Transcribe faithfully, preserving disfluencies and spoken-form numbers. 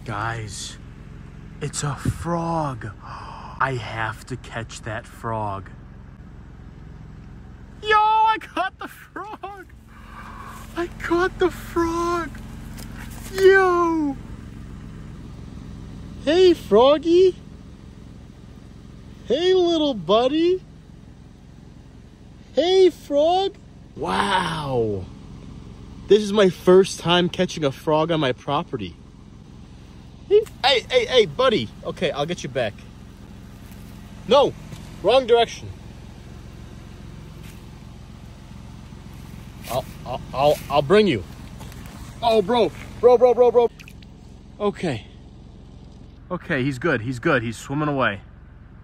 Guys, it's a frog. I have to catch that frog. Yo, I caught the frog. I caught the frog. Yo. Hey, froggy. Hey, little buddy. Hey, frog. Wow. This is my first time catching a frog on my property. Hey, hey, hey, hey, buddy. Okay, I'll get you back. No, wrong direction. I'll, I'll, I'll, I'll bring you. Oh, bro, bro, bro, bro, bro. Okay. Okay, he's good, he's good. He's swimming away.